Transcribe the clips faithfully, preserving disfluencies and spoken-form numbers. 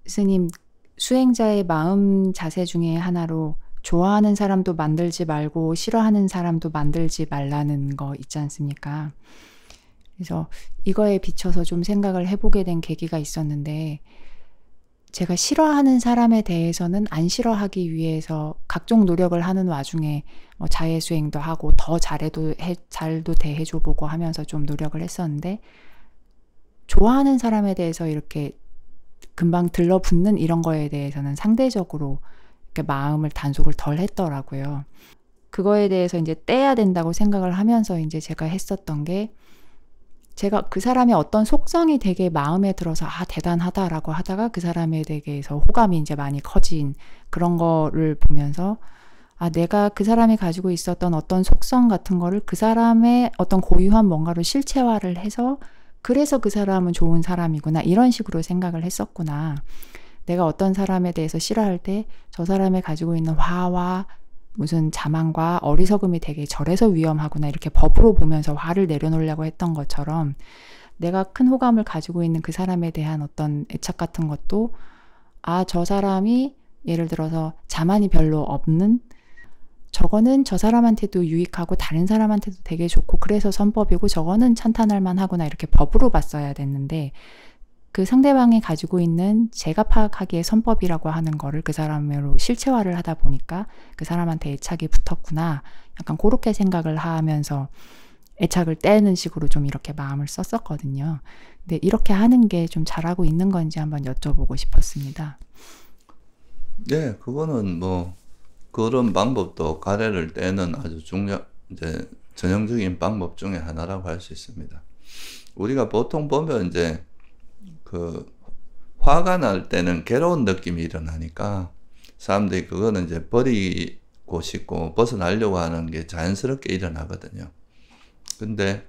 스님, 수행자의 마음 자세 중에 하나로 좋아하는 사람도 만들지 말고 싫어하는 사람도 만들지 말라는 거 있지 않습니까? 그래서 이거에 비춰서 좀 생각을 해보게 된 계기가 있었는데, 제가 싫어하는 사람에 대해서는 안 싫어하기 위해서 각종 노력을 하는 와중에 뭐 자해수행도 하고 더 잘해도 해, 잘도 대해줘보고 하면서 좀 노력을 했었는데, 좋아하는 사람에 대해서 이렇게 금방 들러붙는 이런 거에 대해서는 상대적으로 이렇게 마음을 단속을 덜 했더라고요. 그거에 대해서 이제 떼야 된다고 생각을 하면서 이제 제가 했었던 게, 제가 그 사람의 어떤 속성이 되게 마음에 들어서 아 대단하다라고 하다가 그 사람에 대해서 호감이 이제 많이 커진 그런 거를 보면서, 아 내가 그 사람이 가지고 있었던 어떤 속성 같은 거를 그 사람의 어떤 고유한 뭔가로 실체화를 해서 그래서 그 사람은 좋은 사람이구나, 이런 식으로 생각을 했었구나. 내가 어떤 사람에 대해서 싫어할 때 저 사람이 가지고 있는 화와 무슨 자만과 어리석음이 되게 저래서 위험하구나, 이렇게 법으로 보면서 화를 내려놓으려고 했던 것처럼, 내가 큰 호감을 가지고 있는 그 사람에 대한 어떤 애착 같은 것도, 아 저 사람이 예를 들어서 자만이 별로 없는, 저거는 저 사람한테도 유익하고 다른 사람한테도 되게 좋고 그래서 선법이고 저거는 찬탄할 만하구나, 이렇게 법으로 봤어야 됐는데, 그 상대방이 가지고 있는 제가 파악하기에 선법이라고 하는 거를 그 사람으로 실체화를 하다 보니까 그 사람한테 애착이 붙었구나, 약간 그렇게 생각을 하면서 애착을 떼는 식으로 좀 이렇게 마음을 썼었거든요. 근데 이렇게 하는 게 좀 잘하고 있는 건지 한번 여쭤보고 싶었습니다. 네, 그거는 뭐 그런 방법도 가래를 떼는 아주 중요, 이제 전형적인 방법 중에 하나라고 할 수 있습니다. 우리가 보통 보면 이제 그 화가 날 때는 괴로운 느낌이 일어나니까 사람들이 그거는 이제 버리고 싶고 벗어나려고 하는 게 자연스럽게 일어나거든요. 근데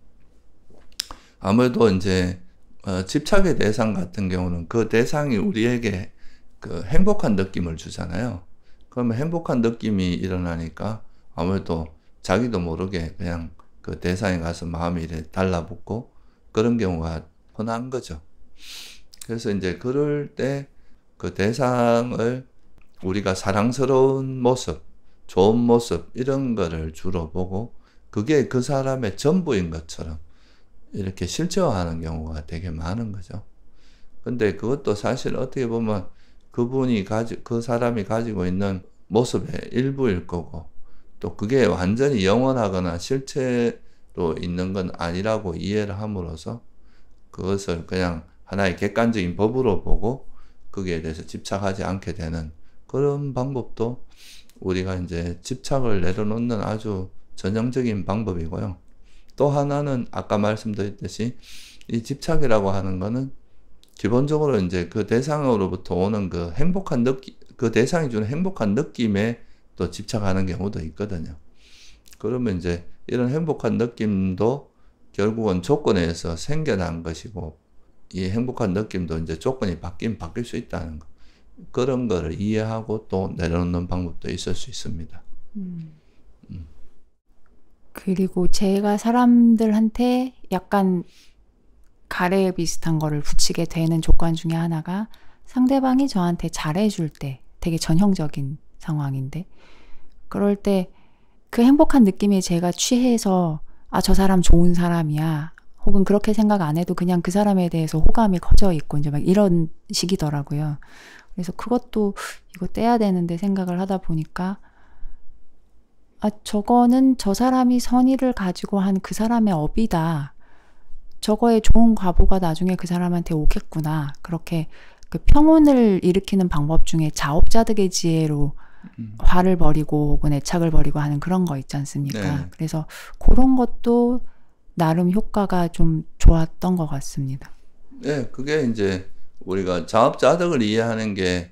아무래도 이제 어, 집착의 대상 같은 경우는 그 대상이 우리에게 그 행복한 느낌을 주잖아요. 그러면 행복한 느낌이 일어나니까 아무래도 자기도 모르게 그냥 그 대상에 가서 마음이 이렇게 달라붙고 그런 경우가 흔한 거죠. 그래서 이제 그럴 때 그 대상을 우리가 사랑스러운 모습, 좋은 모습, 이런 거를 주로 보고 그게 그 사람의 전부인 것처럼 이렇게 실체화하는 경우가 되게 많은 거죠. 근데 그것도 사실 어떻게 보면 그분이 가지, 그 사람이 가지고 있는 모습의 일부일 거고, 또 그게 완전히 영원하거나 실체로 있는 건 아니라고 이해를 함으로써 그것을 그냥 하나의 객관적인 법으로 보고 거기에 대해서 집착하지 않게 되는 그런 방법도 우리가 이제 집착을 내려놓는 아주 전형적인 방법이고요. 또 하나는 아까 말씀드렸듯이 이 집착이라고 하는 거는 기본적으로 이제 그 대상으로부터 오는 그 행복한 느낌, 그 대상이 주는 행복한 느낌에 또 집착하는 경우도 있거든요. 그러면 이제 이런 행복한 느낌도 결국은 조건에 의해서 생겨난 것이고, 이 행복한 느낌도 이제 조건이 바뀌면 바뀔 수 있다는 거. 그런 거를 이해하고 또 내려놓는 방법도 있을 수 있습니다. 음. 음. 그리고 제가 사람들한테 약간 가래 비슷한 거를 붙이게 되는 조건 중에 하나가, 상대방이 저한테 잘해줄 때, 되게 전형적인 상황인데, 그럴 때 그 행복한 느낌에 제가 취해서 아 저 사람 좋은 사람이야, 혹은 그렇게 생각 안 해도 그냥 그 사람에 대해서 호감이 커져 있고 이제 막 이런 식이더라고요. 그래서 그것도 이거 떼야 되는데 생각을 하다 보니까, 아 저거는 저 사람이 선의를 가지고 한 그 사람의 업이다, 저거에 좋은 과보가 나중에 그 사람한테 오겠구나, 그렇게 그 평온을 일으키는 방법 중에 자업자득의 지혜로 음. 화를 버리고 혹은 애착을 버리고 하는 그런 거 있지 않습니까? 네. 그래서 그런 것도 나름 효과가 좀 좋았던 것 같습니다. 네, 그게 이제 우리가 자업자득을 이해하는 게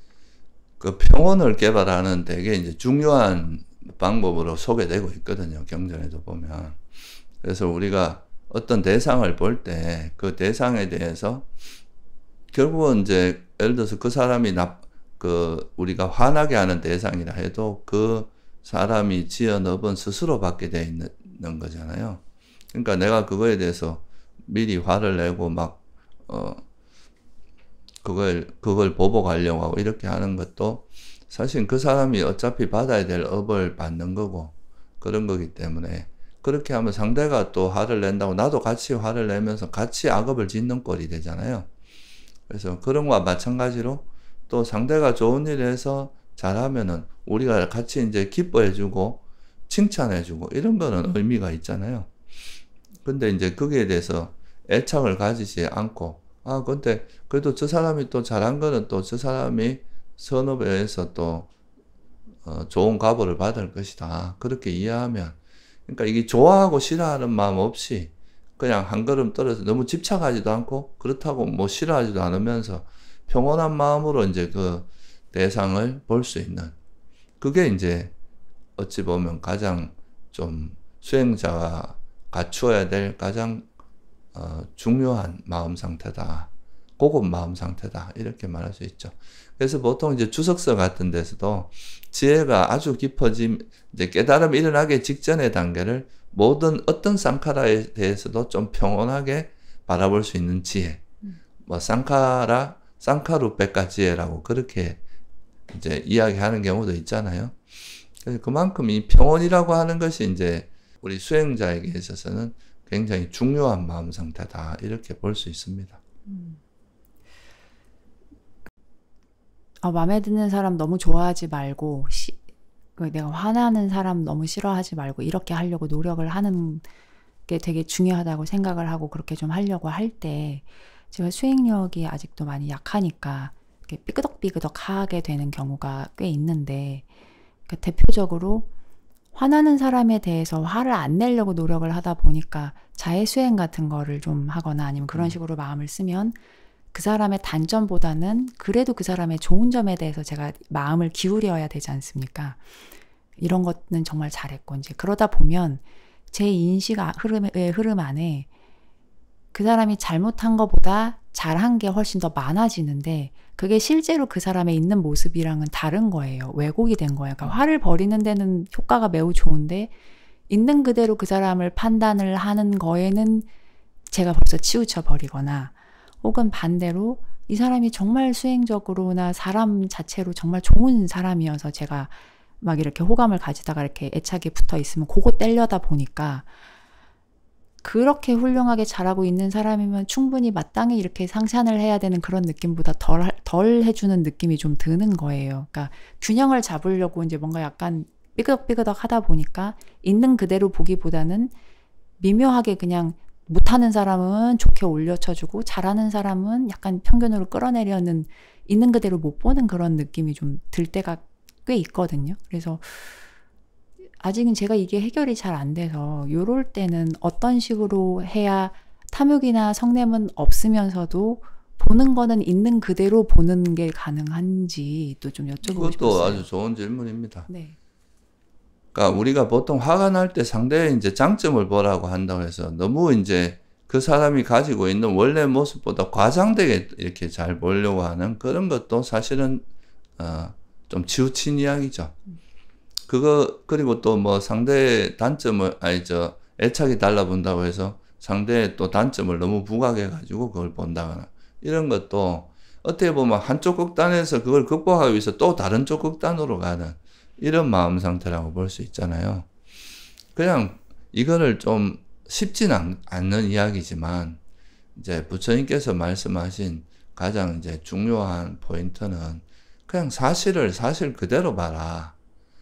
그 평온을 개발하는 되게 이제 중요한 방법으로 소개되고 있거든요. 경전에도 보면. 그래서 우리가 어떤 대상을 볼 때 그 대상에 대해서 결국은 이제 예를 들어서 그 사람이 나, 그 우리가 화나게 하는 대상이라 해도 그 사람이 지은 업은 스스로 받게 돼 있는, 있는 거잖아요. 그러니까 내가 그거에 대해서 미리 화를 내고 막 어, 그걸 그걸 보복하려고 하고 이렇게 하는 것도 사실 그 사람이 어차피 받아야 될 업을 받는 거고 그런 거기 때문에 그렇게 하면 상대가 또 화를 낸다고 나도 같이 화를 내면서 같이 악업을 짓는 꼴이 되잖아요. 그래서 그런 거와 마찬가지로 또 상대가 좋은 일을 해서 잘하면은 우리가 같이 이제 기뻐해주고 칭찬해주고 이런 거는 의미가 있잖아요. 근데 이제 거기에 대해서 애착을 가지지 않고 아 근데 그래도 저 사람이 또 잘한 거는 또 저 사람이 선업에 의해서 또 어, 좋은 값을 받을 것이다. 그렇게 이해하면 그러니까 이게 좋아하고 싫어하는 마음 없이 그냥 한 걸음 떨어져 너무 집착하지도 않고 그렇다고 뭐 싫어하지도 않으면서 평온한 마음으로 이제 그 대상을 볼 수 있는 그게 이제 어찌 보면 가장 좀 수행자가 갖추어야 될 가장 어, 중요한 마음 상태다. 고급 마음 상태다. 이렇게 말할 수 있죠. 그래서 보통 이제 주석서 같은 데서도 지혜가 아주 깊어짐, 이제 깨달음이 일어나기 직전의 단계를 모든 어떤 쌍카라에 대해서도 좀 평온하게 바라볼 수 있는 지혜. 음. 뭐 쌍카라, 쌍카루백가 지혜라고 그렇게 이제 이야기하는 경우도 있잖아요. 그래서 그만큼 이 평온이라고 하는 것이 이제 우리 수행자에게 있어서는 굉장히 중요한 마음 상태다. 이렇게 볼 수 있습니다. 음. 어, 마음에 드는 사람 너무 좋아하지 말고 시, 내가 화나는 사람 너무 싫어하지 말고 이렇게 하려고 노력을 하는 게 되게 중요하다고 생각을 하고 그렇게 좀 하려고 할 때 제가 수행력이 아직도 많이 약하니까 이렇게 삐그덕삐그덕 하게 되는 경우가 꽤 있는데 그러니까 대표적으로 화나는 사람에 대해서 화를 안 내려고 노력을 하다 보니까 자해수행 같은 거를 좀 하거나 아니면 그런 식으로 마음을 쓰면 그 사람의 단점보다는 그래도 그 사람의 좋은 점에 대해서 제가 마음을 기울여야 되지 않습니까? 이런 것은 정말 잘했고 이제 그러다 보면 제 인식 흐름의 흐름 안에 그 사람이 잘못한 것보다 잘한 게 훨씬 더 많아지는데 그게 실제로 그 사람의 있는 모습이랑은 다른 거예요. 왜곡이 된 거예요. 그러니까 화를 버리는 데는 효과가 매우 좋은데 있는 그대로 그 사람을 판단을 하는 거에는 제가 벌써 치우쳐 버리거나 혹은 반대로 이 사람이 정말 수행적으로나 사람 자체로 정말 좋은 사람이어서 제가 막 이렇게 호감을 가지다가 이렇게 애착이 붙어 있으면 그거 떼려다 보니까 그렇게 훌륭하게 잘하고 있는 사람이면 충분히 마땅히 이렇게 상찬을 해야 되는 그런 느낌보다 덜, 덜 해주는 느낌이 좀 드는 거예요. 그러니까 균형을 잡으려고 이제 뭔가 약간 삐그덕삐그덕 하다 보니까 있는 그대로 보기보다는 미묘하게 그냥 못하는 사람은 좋게 올려쳐주고 잘하는 사람은 약간 편견으로 끌어내려는 있는 그대로 못 보는 그런 느낌이 좀 들 때가 꽤 있거든요. 그래서 아직은 제가 이게 해결이 잘 안 돼서 요럴 때는 어떤 식으로 해야 탐욕이나 성냄은 없으면서도 보는 거는 있는 그대로 보는 게 가능한지 또 좀 여쭤보고 싶었어요. 그것도 아주 좋은 질문입니다. 네. 그러니까 우리가 보통 화가 날 때 상대의 이제 장점을 보라고 한다고 해서 너무 이제 그 사람이 가지고 있는 원래 모습보다 과장되게 이렇게 잘 보려고 하는 그런 것도 사실은 어, 좀 치우친 이야기죠. 그거 그리고 또 뭐 상대의 단점을 아니 저 애착이 달라본다고 해서 상대의 또 단점을 너무 부각해 가지고 그걸 본다거나 이런 것도 어떻게 보면 한쪽 극단에서 그걸 극복하기 위해서 또 다른 쪽 극단으로 가는 이런 마음 상태라고 볼 수 있잖아요. 그냥 이거를 좀 쉽진 않, 않는 이야기지만 이제 부처님께서 말씀하신 가장 이제 중요한 포인트는 그냥 사실을 사실 그대로 봐라.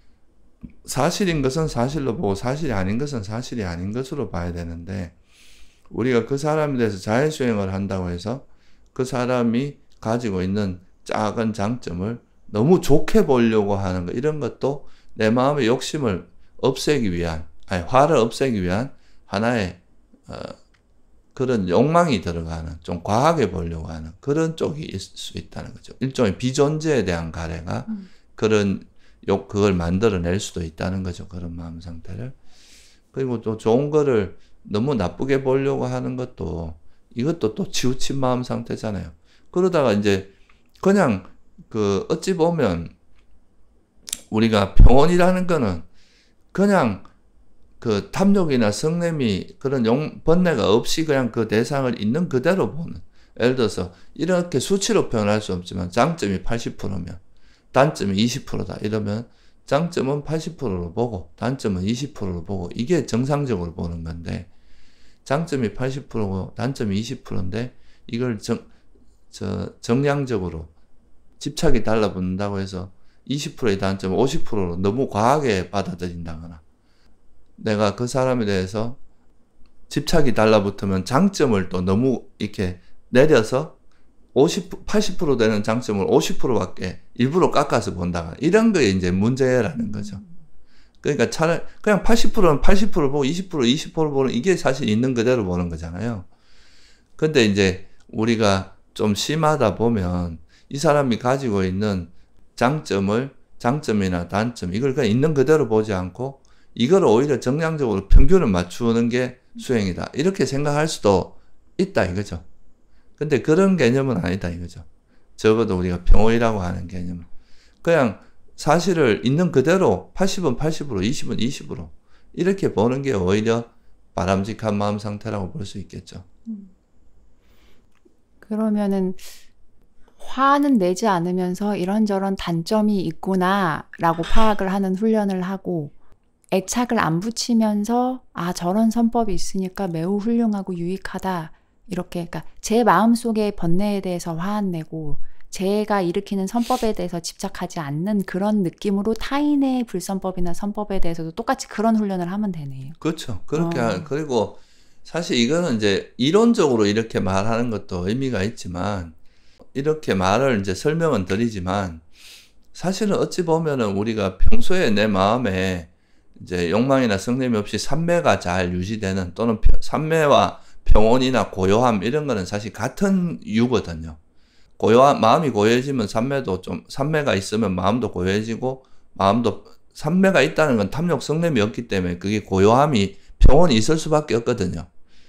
사실인 것은 사실로 보고 사실이 아닌 것은 사실이 아닌 것으로 봐야 되는데 우리가 그 사람에 대해서 자해수행을 한다고 해서 그 사람이 가지고 있는 작은 장점을 너무 좋게 보려고 하는 거 이런 것도 내 마음의 욕심을 없애기 위한 아니 화를 없애기 위한 하나의 어, 그런 욕망이 들어가는 좀 과하게 보려고 하는 그런 쪽이 있을 수 있다는 거죠. 일종의 비존재에 대한 가래가 음. 그런 욕 그걸 만들어낼 수도 있다는 거죠. 그런 마음 상태를. 그리고 또 좋은 거를 너무 나쁘게 보려고 하는 것도 이것도 또 치우친 마음 상태잖아요. 그러다가 이제 그냥 그 어찌 보면 우리가 평온이라는 거는 그냥 그 탐욕이나 성냄이 그런 용, 번뇌가 없이 그냥 그 대상을 있는 그대로 보는 예를 들어서 이렇게 수치로 표현할 수 없지만 장점이 팔십 퍼센트면 단점이 이십 퍼센트다 이러면 장점은 팔십 퍼센트로 보고 단점은 이십 퍼센트로 보고 이게 정상적으로 보는 건데 장점이 팔십 퍼센트고 단점이 이십 퍼센트인데 이걸 정, 저, 정량적으로 집착이 달라붙는다고 해서 이십 퍼센트의 단점을 오십 퍼센트로 너무 과하게 받아들인다거나 내가 그 사람에 대해서 집착이 달라붙으면 장점을 또 너무 이렇게 내려서 오십, 팔십 퍼센트 되는 장점을 오십 퍼센트밖에 일부러 깎아서 본다거나 이런 거에 이제 문제라는 거죠. 그러니까 차라리 그냥 팔십 퍼센트는 팔십 퍼센트 보고 이십 퍼센트, 이십 퍼센트 보는 이게 사실 있는 그대로 보는 거잖아요. 근데 이제 우리가 좀 심하다 보면 이 사람이 가지고 있는 장점을 장점이나 단점 이걸 그냥 있는 그대로 보지 않고 이걸 오히려 정량적으로 평균을 맞추는 게 수행이다. 이렇게 생각할 수도 있다 이거죠. 근데 그런 개념은 아니다 이거죠. 적어도 우리가 평오이라고 하는 개념은. 그냥 사실을 있는 그대로 팔십은 팔십으로 이십은 이십으로 이렇게 보는 게 오히려 바람직한 마음 상태라고 볼 수 있겠죠. 그러면은 화는 내지 않으면서 이런저런 단점이 있구나 라고 파악을 하는 훈련을 하고 애착을 안 붙이면서 아 저런 선법이 있으니까 매우 훌륭하고 유익하다 이렇게 그러니까 제 마음속의 번뇌에 대해서 화 안 내고 제가 일으키는 선법에 대해서 집착하지 않는 그런 느낌으로 타인의 불선법이나 선법에 대해서도 똑같이 그런 훈련을 하면 되네요. 그렇죠. 그렇게 어. 하, 그리고 사실 이거는 이제 이론적으로 이렇게 말하는 것도 의미가 있지만 이렇게 말을 이제 설명은 드리지만 사실은 어찌 보면은 우리가 평소에 내 마음에 이제 욕망이나 성냄이 없이 삼매가 잘 유지되는 또는 삼매와 평온이나 고요함 이런 거는 사실 같은 유거든요. 고요한 마음이 고요해지면 삼매도 좀 삼매가 있으면 마음도 고요해지고 마음도 삼매가 있다는 건 탐욕 성냄이 없기 때문에 그게 고요함이 평온이 있을 수밖에 없거든요.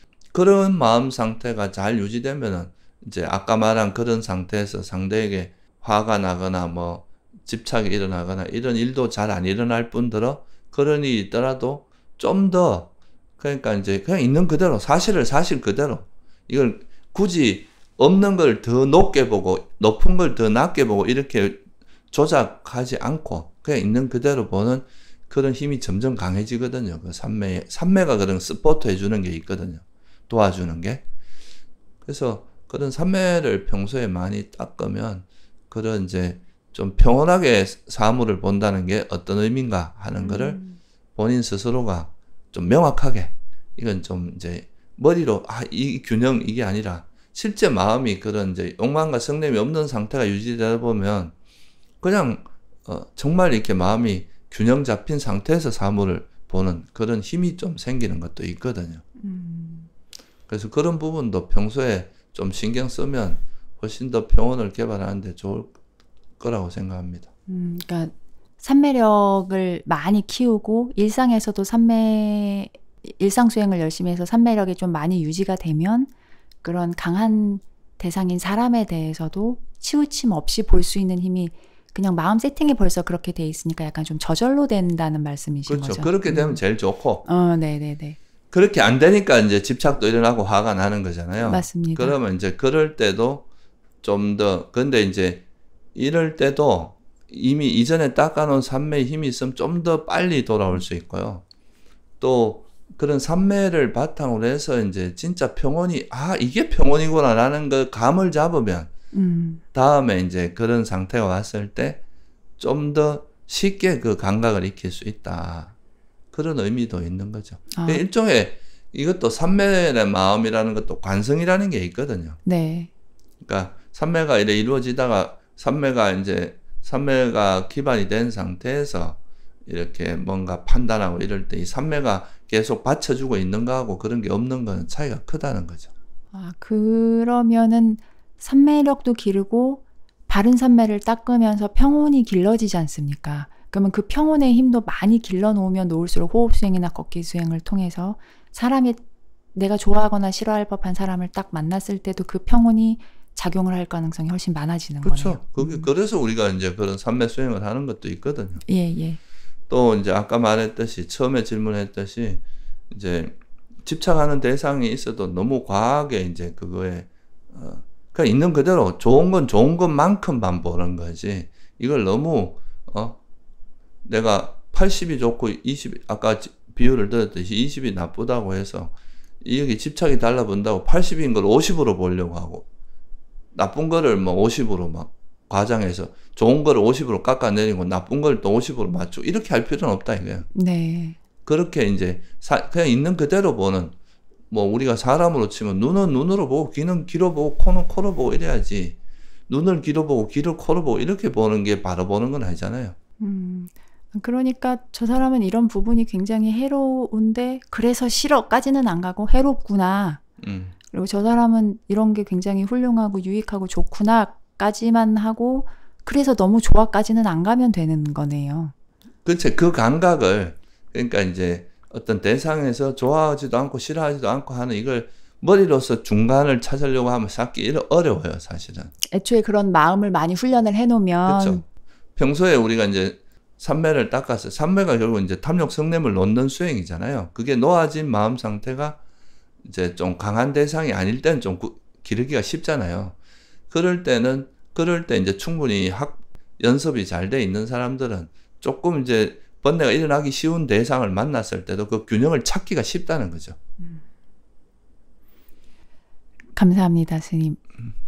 그런 마음 상태가 잘 유지되면은 이제 아까 말한 그런 상태에서 상대에게 화가 나거나 뭐 집착이 일어나거나 이런 일도 잘 안 일어날 뿐더러 그런 일이 있더라도 좀 더 그러니까 이제 그냥 있는 그대로 사실을 사실 그대로 이걸 굳이 없는 걸 더 높게 보고 높은 걸 더 낮게 보고 이렇게 조작하지 않고 그냥 있는 그대로 보는 그런 힘이 점점 강해지거든요. 그 삼매, 삼매가 그런 서포트 해주는 게 있거든요. 도와주는 게. 그래서 그런 삼매를 평소에 많이 닦으면 그런 이제 좀 평온하게 사물을 본다는 게 어떤 의미인가 하는 거를 음. 본인 스스로가 좀 명확하게 이건 좀 이제 머리로 아, 이 균형 이게 아니라 실제 마음이 그런 이제 욕망과 성냄이 없는 상태가 유지되다 보면 그냥 어, 정말 이렇게 마음이 균형 잡힌 상태에서 사물을 보는 그런 힘이 좀 생기는 것도 있거든요. 음. 그래서 그런 부분도 평소에 좀 신경 쓰면 훨씬 더 평온을 개발하는 데 좋을 거라고 생각합니다. 음, 그러니까 삼매력을 많이 키우고 일상에서도 삼매 일상 수행을 열심히 해서 삼매력이 좀 많이 유지가 되면 그런 강한 대상인 사람에 대해서도 치우침 없이 볼 수 있는 힘이 그냥 마음 세팅이 벌써 그렇게 돼 있으니까 약간 좀 저절로 된다는 말씀이신 그렇죠. 거죠. 그렇게 되면 음. 제일 좋고 어, 네, 네, 네. 그렇게 안 되니까 이제 집착도 일어나고 화가 나는 거잖아요. 맞습니다. 그러면 이제 그럴 때도 좀 더 근데 이제 이럴 때도 이미 이전에 닦아놓은 삼매의 힘이 있으면 좀 더 빨리 돌아올 수 있고요. 또 그런 삼매를 바탕으로 해서 이제 진짜 평온이 아 이게 평온이구나라는 그 감을 잡으면 음. 다음에 이제 그런 상태가 왔을 때 좀 더 쉽게 그 감각을 익힐 수 있다. 그런 의미도 있는 거죠. 아. 일종의 이것도 삼매의 마음이라는 것도 관성이라는 게 있거든요. 네. 그러니까 삼매가 이래 이루어지다가 삼매가 이제 삼매가 기반이 된 상태에서 이렇게 뭔가 판단하고 이럴 때 이 삼매가 계속 받쳐주고 있는 거하고 그런 게 없는 거는 차이가 크다는 거죠. 아, 그러면은 삼매력도 기르고 바른 삼매를 닦으면서 평온이 길러지지 않습니까? 그러면 그 평온의 힘도 많이 길러 놓으면 놓을수록 호흡 수행이나 걷기 수행을 통해서 사람이 내가 좋아하거나 싫어할 법한 사람을 딱 만났을 때도 그 평온이 작용을 할 가능성이 훨씬 많아지는 그렇죠. 거네요. 그게 음. 그래서 우리가 이제 그런 삼매 수행을 하는 것도 있거든요. 예, 예. 또 이제 아까 말했듯이 처음에 질문했듯이 이제 집착하는 대상이 있어도 너무 과하게 이제 그거에 어, 그냥 있는 그대로 좋은 건 좋은 것만큼만 보는 거지. 이걸 너무 어 내가 팔십이 좋고 이십이 아까 비율을 들었듯이 이십이 나쁘다고 해서 여기 집착이 달라붙는다고 팔십인 걸 오십으로 보려고 하고 나쁜 거를 뭐 오십으로 막 과장해서 좋은 거를 오십으로 깎아내리고 나쁜 걸 또 오십으로 맞추고 이렇게 할 필요는 없다 이거예요. 네. 그렇게 이제 사, 그냥 있는 그대로 보는 뭐 우리가 사람으로 치면 눈은 눈으로 보고 귀는 귀로 보고 코는 코로 보고 이래야지 눈을 귀로 보고 귀를 코로 보고 이렇게 보는 게 바로 보는 건 아니잖아요. 음. 그러니까 저 사람은 이런 부분이 굉장히 해로운데 그래서 싫어까지는 안 가고 해롭구나. 음. 그리고 저 사람은 이런 게 굉장히 훌륭하고 유익하고 좋구나까지만 하고 그래서 너무 좋아까지는 안 가면 되는 거네요. 그렇죠. 그 감각을 그러니까 이제 어떤 대상에서 좋아하지도 않고 싫어하지도 않고 하는 이걸 머리로서 중간을 찾으려고 하면 찾기 어려워요, 사실은. 애초에 그런 마음을 많이 훈련을 해놓으면. 그렇죠. 평소에 우리가 이제 삼매를 닦아서 삼매가 결국 이제 탐욕 성냄을 놓는 수행이잖아요. 그게 놓아진 마음 상태가 이제 좀 강한 대상이 아닐 때는 좀 구, 기르기가 쉽잖아요. 그럴 때는 그럴 때 이제 충분히 학 연습이 잘 돼 있는 사람들은 조금 이제 번뇌가 일어나기 쉬운 대상을 만났을 때도 그 균형을 찾기가 쉽다는 거죠. 감사합니다, 스님. 음.